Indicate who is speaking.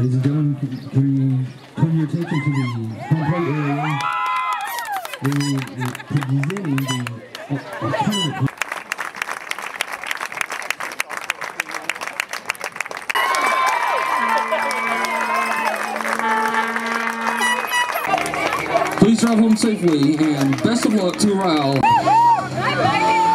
Speaker 1: Ladies and gentlemen, can you turn your attention to the home plate area? Presenting the alternative.
Speaker 2: Please drive home safely and best of luck to Raul.